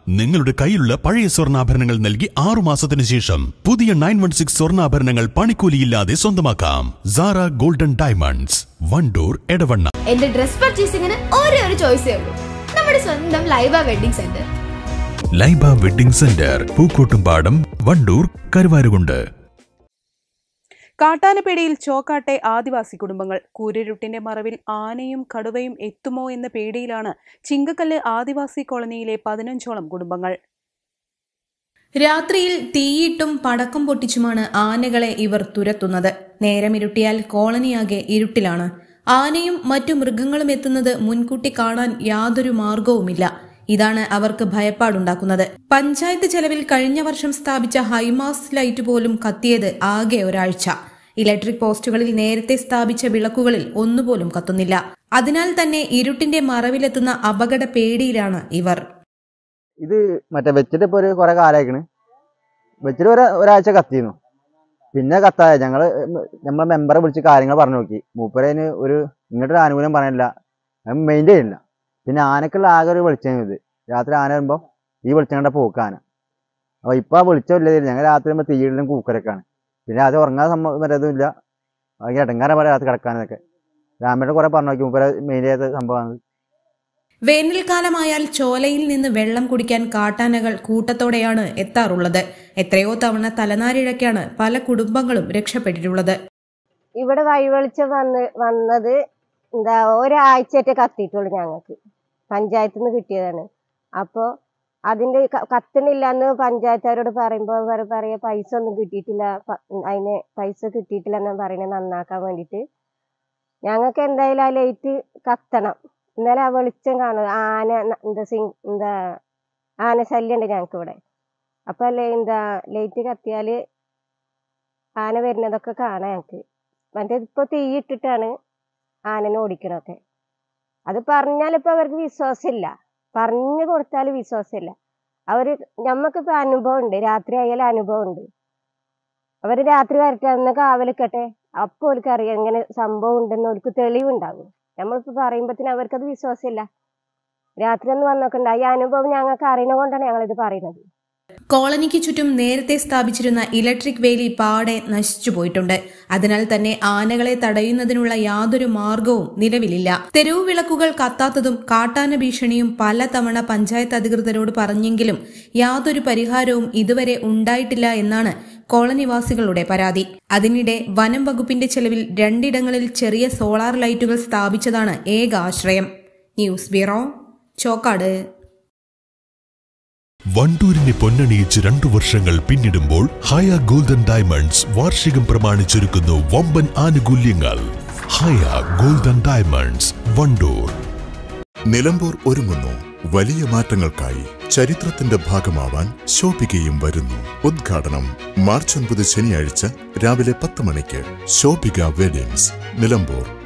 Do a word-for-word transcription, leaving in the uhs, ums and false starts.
നിങ്ങളുടെ കയ്യിലുള്ള പഴയ സ്വർണ്ണാഭരണങ്ങൾ നൽകി ആറു മാസത്തിന് ശേഷം പുതിയ നയൻ വൺ സിക്സ് സ്വർണ്ണാഭരണങ്ങൾ പണിക്കൂലിയില്ലാതെ സ്വന്തമാക്കാം. Sara golden diamonds, Wandoor, Edavanna. എന്റെ ഡ്രസ് പർച്ചേസിംഗിന് ഒരേ ഒരു ചോയ്സേ ഉള്ളൂ, നമ്മുടെ സ്വന്തം Laiba wedding centre. Laiba wedding centre, Pookkottumpadam, Wandoor, Karuvarakundu. കാട്ടാനപ്പേടിയിൽ ചോക്കാട്ടെ ആദിവാസി കുടുംബങ്ങൾ. കൂരിരുട്ടിന്റെ മറവിൽ ആനയും കടുവയും എത്തുമോ എന്ന പേടിയിലാണ് ചിങ്കക്കല്ല് ആദിവാസി കോളനിയിലെ പതിനഞ്ചോളം കുടുംബങ്ങൾ. രാത്രിയിൽ തീയിട്ടും പടക്കം പൊട്ടിച്ചുമാണ് ആനകളെ ഇവർ തുരത്തുന്നത്. നേരമിരുട്ടിയാൽ കോളനിയാകെ ഇരുട്ടിലാണ്. ആനയും മറ്റു മൃഗങ്ങളും എത്തുന്നത് മുൻകൂട്ടി കാണാൻ യാതൊരു മാർഗവുമില്ല. ഇതാണ് അവർക്ക് ഭയപ്പാടുണ്ടാക്കുന്നത്. പഞ്ചായത്ത് ചെലവിൽ കഴിഞ്ഞ വർഷം സ്ഥാപിച്ച ഹൈമാസ് ലൈറ്റ് പോലും കത്തിയത് ആകെ ഒരാഴ്ച. ഇലക്ട്രിക് പോസ്റ്റുകളിൽ നേരത്തെ സ്ഥാപിച്ച വിളക്കുകളിൽ ഒന്നുപോലും കത്തുന്നില്ല. അതിനാൽ തന്നെ ഇരുട്ടിന്റെ മറവിലെത്തുന്ന അപകട പേടിയിലാണ് ഇവർ. ഇത് മറ്റേ വെച്ചിട്ട് ഇപ്പൊ ഒരു കുറെ കാലമായിക്കണ്. വെച്ചിട്ട് ഒരാഴ്ച കത്തിയിരുന്നു, പിന്നെ കത്തായ ഞങ്ങള് നമ്മളെ മെമ്പറെ വിളിച്ച് കാര്യങ്ങൾ പറഞ്ഞു നോക്കി. മൂപ്പരതിന് ഒരു ഇങ്ങോട്ടൊരു ആനുകൂല്യം പറയാനില്ല, മെയിൻ്റെ ചെയ്യില്ല. പിന്നെ ആനക്കുള്ള ആകെ ഒരു വെളിച്ചം ഇത്. രാത്രി ആന വരുമ്പോൾ ഈ വെളിച്ചം കണ്ട പോക്കാന. അപ്പോൾ ഇപ്പോൾ ആ വെളിച്ചമില്ല, ഞങ്ങൾ രാത്രി വരുമ്പോൾ തീയിടലും കൂക്കരൊക്കെയാണ്. പിന്നെ അത് ഉറങ്ങാൻ സംഭവം വരതുമില്ല, ഭയങ്കര ഇടങ്ങാറ പോലെ രാത്രി കിടക്കാനൊക്കെ. രാമയുടെ കുറെ പറഞ്ഞു നോക്കി, മൂപ്പര മെയിൻ ചെയ്ത സംഭവമാണ്. വേനൽക്കാലമായാൽ ചോലയിൽ നിന്ന് വെള്ളം കുടിക്കാൻ കാട്ടാനകൾ കൂട്ടത്തോടെയാണ് എത്താറുള്ളത്. എത്രയോ തവണ തലനാരിഴക്കാണ് പല കുടുംബങ്ങളും രക്ഷപ്പെട്ടിട്ടുള്ളത്. ഇവിടെ വഴിവെളിച്ചം വന്ന് വന്നത് എന്താ ഒരാഴ്ചയായിട്ട് കത്തിയിട്ടുള്ളൂ. ഞങ്ങൾക്ക് പഞ്ചായത്തിൽ നിന്ന് കിട്ടിയതാണ്. അപ്പോൾ അതിൻ്റെ കത്തണില്ല എന്ന് പഞ്ചായത്തുകാരോട് പറയുമ്പോൾ അവർ പറയുക പൈസ ഒന്നും കിട്ടിയിട്ടില്ല, അതിന് പൈസ കിട്ടിയിട്ടില്ല എന്നാണ് പറയുന്നത് നന്നാക്കാൻ വേണ്ടിയിട്ട്. ഞങ്ങൾക്ക് എന്തായാലും ആ ലൈറ്റ് കത്തണം, എന്നാലും ആ വെളിച്ചം കാണും. ആന എന്താ സിങ് എന്താ ആന ശല്യമുണ്ട് ഞങ്ങൾക്ക് ഇവിടെ. അപ്പോൾ അല്ലേ എന്താ ലൈറ്റ് കത്തിയാൽ ആന വരുന്നതൊക്കെ കാണാം ഞങ്ങൾക്ക്. മറ്റേ ഇപ്പോൾ തീയിട്ടിട്ടാണ് ആനനെ ഓടിക്കണമൊക്കെ. അത് പറഞ്ഞാലിപ്പോൾ അവർക്ക് വിശ്വാസമില്ല, പറഞ്ഞു കൊടുത്താൽ വിശ്വാസമില്ല. അവർ ഞമ്മക്കിപ്പോൾ അനുഭവം ഉണ്ട്, രാത്രി ആയാലും അനുഭവം ഉണ്ട്. അവർ രാത്രി വരട്ടെ അന്ന് കാവലിക്കട്ടെ, അപ്പോൾ അവർക്ക് അറിയാം ഇങ്ങനെ സംഭവം ഉണ്ടെന്ന് അവർക്ക് തെളിവുണ്ടാകും. നമ്മളിപ്പോൾ പറയുമ്പോഴത്തേനും അവർക്കത് വിശ്വാസമില്ല. രാത്രി ഒന്ന് വന്നോക്കണ്ട, ഈ അനുഭവം ഞങ്ങൾക്ക് അറിയുന്നത് കൊണ്ടാണ് ഞങ്ങളിത് പറയുന്നത്. കോളനിക്ക് ചുറ്റും നേരത്തെ സ്ഥാപിച്ചിരുന്ന ഇലക്ട്രിക് വേലി പാടെ നശിച്ചു പോയിട്ടുണ്ട്. അതിനാൽ തന്നെ ആനകളെ തടയുന്നതിനുള്ള യാതൊരു മാർഗവും നിലവിലില്ല. തെരുവു വിളക്കുകൾ കത്താത്തതും കാട്ടാന ഭീഷണിയും പലതവണ പഞ്ചായത്ത് അധികൃതരോട് പറഞ്ഞെങ്കിലും യാതൊരു പരിഹാരവും ഇതുവരെ ഉണ്ടായിട്ടില്ല എന്നാണ് കോളനിവാസികളുടെ പരാതി. അതിനിടെ വനം വകുപ്പിന്റെ ചെലവിൽ രണ്ടിടങ്ങളിൽ ചെറിയ സോളാർ ലൈറ്റുകൾ സ്ഥാപിച്ചതാണ് ഏക ആശ്രയം. News bureau, Chokkad. വണ്ടൂരിനെ പൊന്നണിയിച്ച് രണ്ടു വർഷങ്ങൾ പിന്നിടുമ്പോൾ ഹയ ഗോൾഡൻ ഡയമണ്ട്സ് വാർഷികം പ്രമാണിച്ചൊരുക്കുന്നു വമ്പൻ ആനുകൂല്യങ്ങൾ. Haya golden diamonds, Wandoor. നിലമ്പൂർ ഒരുങ്ങുന്നു വലിയ മാറ്റങ്ങൾക്കായി. ചരിത്രത്തിന്റെ ഭാഗമാവാൻ ശോഭികയും വരുന്നു. ഉദ്ഘാടനം മാർച്ച് ഒൻപത് ശനിയാഴ്ച രാവിലെ പത്ത് മണിക്ക്. ശോഭിക വെഡിങ്സ്, നിലമ്പൂർ.